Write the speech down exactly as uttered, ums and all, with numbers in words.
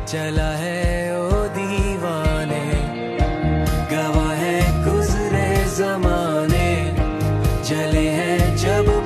चला है ओ दीवाने, गवाह है गुजरे जमाने, जले हैं जब